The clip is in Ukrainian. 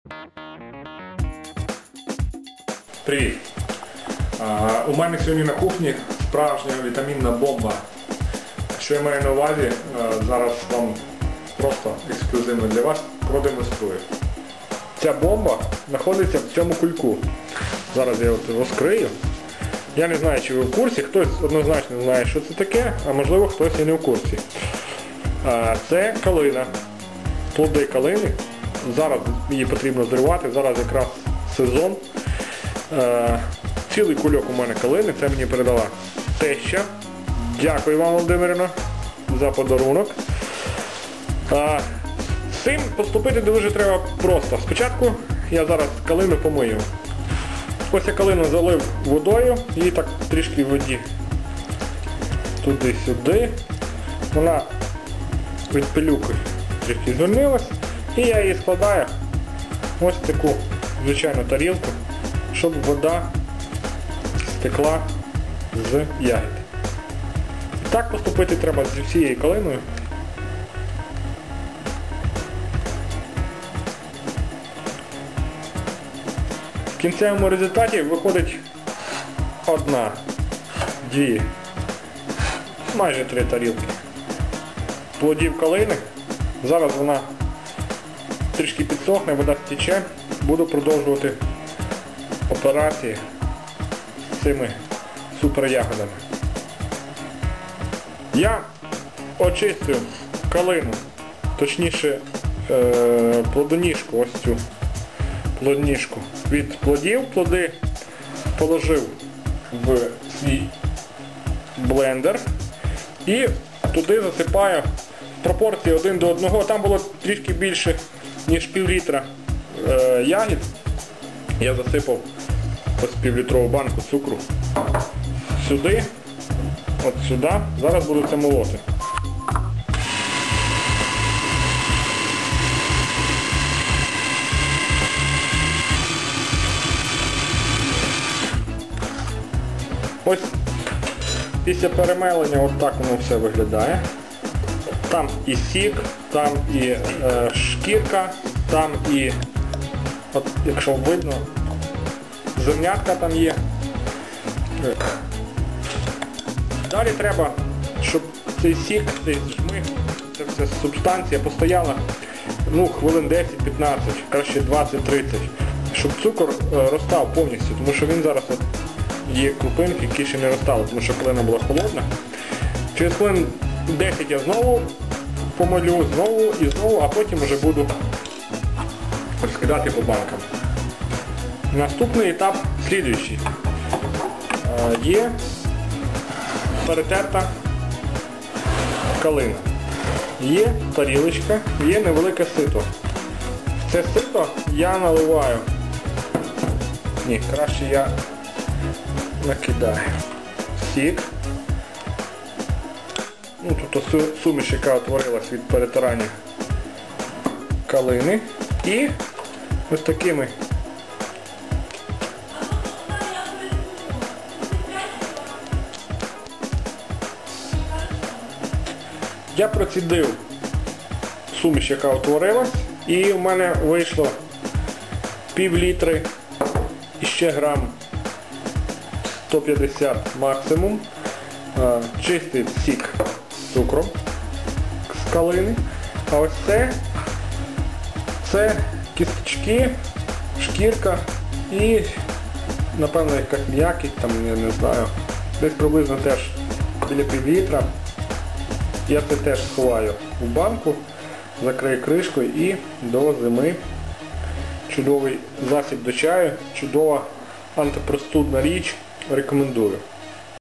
Привіт! У мене сьогодні на кухні справжня вітамінна бомба. Що я маю на увазі, зараз вам просто ексклюзивно для вас продемонструю. Ця бомба знаходиться в цьому кульку. Зараз я от розкрию. Я не знаю, чи ви в курсі, хтось однозначно знає, що це таке, а можливо хтось і не в курсі. Це калина, плоди калини. Зараз її потрібно зривати, зараз якраз сезон. Цілий кульок у мене калини, це мені передала теща. Дякую вам, Володимирівна, за подарунок. З цим поступити дуже треба просто. Спочатку я зараз калину помию. Ось я калину залив водою, її так трішки в воді туди-сюди. Вона від пилюки трішки звільнилась. І я її складаю ось в таку звичайну тарілку, щоб вода стекла з ягід. І так поступити треба зі всією калиною. В кінцевому результаті виходить одна, дві, майже 3 тарілки плодів калини. Зараз вона трішки підсохне, вода стече. Буду продовжувати операції з цими суперягодами. Я очистив калину, точніше плодоніжку, ось цю плодоніжку від плодів. Плоди положив в свій блендер і туди засипаю пропорції 1 до 1. Там було трішки більше, ніж пів-літра ягід. Я засипав ось пів-літрову банку цукру сюди, от сюди. Зараз буду це молоти. Ось після перемелення от так воно все виглядає. Там і сік, там і шкірка, там і, от якщо видно, зернятка там є. Далі треба, щоб цей сік, цей жмих, ця субстанція постояла хвилин 10-15, краще 20-30, щоб цукор розтав повністю, тому що він зараз от є крупинки, які ще не розтали, тому що калина була холодна. Через хвилин 10 я знову помолю, знову і знову, а потім вже буду розкидати по банкам. Наступний етап слідуючий. Є перетерта калина, є тарілочка, є невелике сито. Це сито я наливаю. Ні, краще я накидаю сік. Тобто суміш, яка утворилась від перетирання калини. І ось такими я процідив суміш, яка утворилась, і в мене вийшло пів-літри і ще грам 150 максимум. Чистий сік з цукром з калини. А ось це кісточки, шкірка і, напевно, якась м'якість, там, я не знаю, десь приблизно теж біля пів-літра. Я це теж сховаю в банку, закрию кришкою і до зими чудовий засіб до чаю, чудова антипростудна річ, рекомендую.